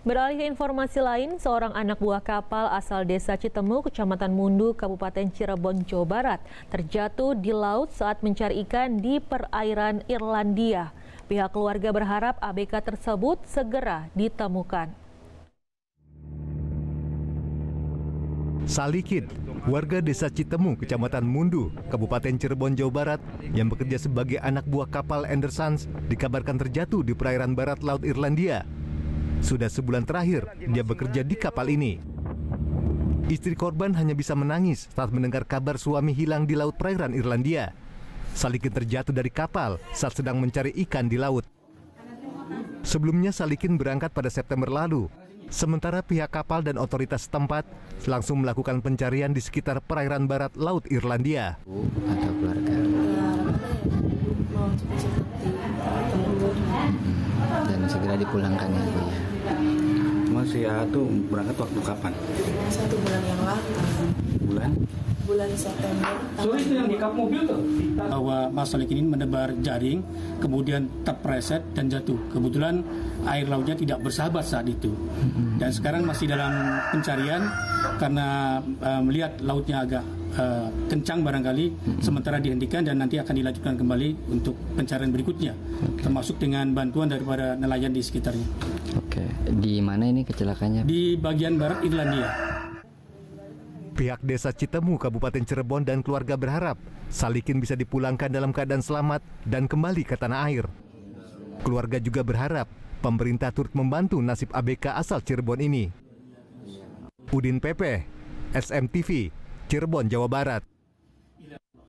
Beralih ke informasi lain, seorang anak buah kapal asal Desa Citemu, Kecamatan Mundu, Kabupaten Cirebon, Jawa Barat, terjatuh di laut saat mencari ikan di perairan Irlandia. Pihak keluarga berharap ABK tersebut segera ditemukan. Salikin, warga Desa Citemu, Kecamatan Mundu, Kabupaten Cirebon, Jawa Barat, yang bekerja sebagai anak buah kapal Andersons, dikabarkan terjatuh di perairan barat Laut Irlandia. Sudah sebulan terakhir dia bekerja di kapal ini. Istri korban hanya bisa menangis saat mendengar kabar suami hilang di laut perairan Irlandia. Salikin terjatuh dari kapal saat sedang mencari ikan di laut. Sebelumnya Salikin berangkat pada September lalu. Sementara pihak kapal dan otoritas setempat langsung melakukan pencarian di sekitar perairan barat Laut Irlandia. Atau keluarga mau dan segera dipulangkan ya Bu ya. Mas ya tuh berangkat waktu kapan? 1 bulan yang lalu. Bulan September. So itu yang di kap mobil tuh? Bahwa Mas Salikin ini menebar jaring, kemudian terpreset dan jatuh. Kebetulan air lautnya tidak bersahabat saat itu. Dan sekarang masih dalam pencarian karena melihat lautnya agak kencang barangkali, sementara dihentikan dan nanti akan dilanjutkan kembali untuk pencarian berikutnya, termasuk dengan bantuan daripada nelayan di sekitarnya. Oke, di mana ini kecelakaannya? Di bagian barat Irlandia. Pihak Desa Citemu, Kabupaten Cirebon dan keluarga berharap Salikin bisa dipulangkan dalam keadaan selamat dan kembali ke tanah air. Keluarga juga berharap pemerintah turut membantu nasib ABK asal Cirebon ini. Udin Pepe, SMTV, Cirebon, Jawa Barat.